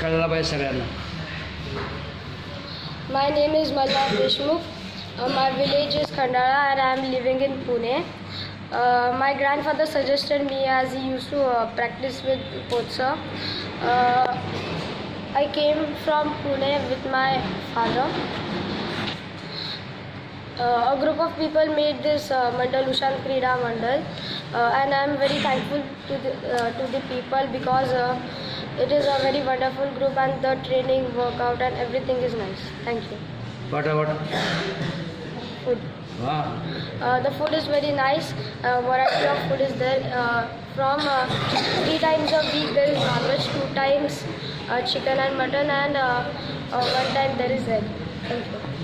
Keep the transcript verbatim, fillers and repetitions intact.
कळला पाहिजे सगळ्यांना. My name is Mallar Deshmukh. Uh, my village is Khandala and I am living in Pune. Uh, my grandfather suggested me as he used to uh, practice with Kotsa. Uh, I came from Pune with my father. Uh, a group of people made this uh, Mandal Ushan Krida Mandal uh, and I am very thankful to the, uh, to the people because uh, it is a very wonderful group and the training, workout and everything is nice. Thank you. What about Food. wow. Uh, the food is very nice. Uh, variety of food is there. Uh, from uh, three times a week there is non-veg, two times uh, chicken and mutton and uh, uh, one time there is egg. Thank you.